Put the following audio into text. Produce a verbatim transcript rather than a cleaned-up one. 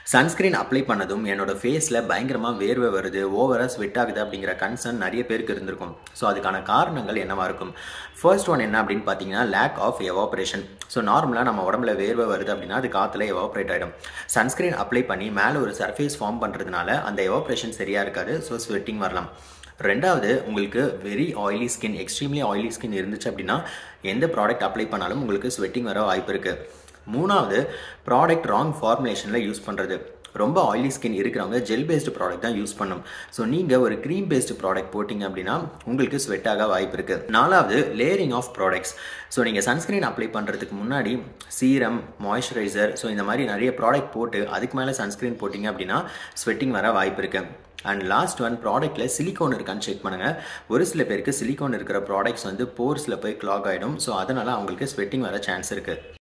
Sunscreen apply பண்ணதும் என்னோட ஃபேஸில் பயங்கரமாக வேர்வை வருது, ஓவராக ஸ்வெட் ஆகுது அப்படிங்கிற கன்சர்ன் நிறைய பேருக்கு இருந்திருக்கும். ஸோ அதுக்கான காரணங்கள் என்னவாக இருக்கும்? ஃபர்ஸ்ட் ஒன் என்ன அப்படின்னு பார்த்தீங்கன்னா, லேக் ஆஃப் எவாப்ரேஷன். ஸோ நார்மலாக நம்ம உடம்புல வேர்வை வருது அப்படின்னா அது காற்றுல எவாப்ரேட் ஆகிடும். சன்ஸ்கிரீன் அப்ளை பண்ணி மேலே ஒரு சர்ஃபேஸ் ஃபார்ம் பண்ணுறதுனால அந்த எவாப்ரேஷன் சரியாக இருக்காது. ஸோ ஸ்வெட்டிங் வரலாம். ரெண்டாவது, உங்களுக்கு very oily skin, extremely oily skin இருந்துச்சு அப்படின்னா எந்த ப்ராடக்ட் அப்ளை பண்ணாலும் உங்களுக்கு ஸ்வெட்டிங் வர வாய்ப்பு இருக்குது. மூணாவது, ப்ராடக்ட் ராங் ஃபார்முலேஷனில் யூஸ் பண்ணுறது. ரொம்ப ஆயிலி ஸ்கின் இருக்கிறவங்க ஜெல் பேஸ்டு ப்ராடக்ட் தான் யூஸ் பண்ணும். ஸோ நீங்கள் ஒரு க்ரீம் பேஸ்டு ப்ராடக்ட் போட்டிங்க அப்படின்னா உங்களுக்கு ஸ்வெட் ஆக வாய்ப்பு இருக்குது. நாலாவது, லேயரிங் ஆஃப் ப்ராடக்ட்ஸ். ஸோ நீங்கள் சன்ஸ்கிரீன் அப்ளை பண்ணுறதுக்கு முன்னாடி சீரம், மாய்ஸ்சரைசர், ஸோ இந்த மாதிரி நிறைய ப்ராடக்ட் போட்டு அதுக்கு மேலே சன்ஸ்கிரீன் போட்டிங்க அப்படின்னா ஸ்வெட்டிங் வர வாய்ப்பு இருக்குது. அண்ட் லாஸ்ட் ஒன், ப்ராடக்ட்டில் சிலிக்கான் இருக்கான்னு செக் பண்ணுங்கள். ஒரு சில பேருக்கு சிலிக்கான் இருக்கிற ப்ராடக்ட்ஸ் வந்து போர்ஸில் போய் கிளாக் ஆகிடும். ஸோ அதனால் அவங்களுக்கு ஸ்வெட்டிங் வர சான்ஸ் இருக்குது.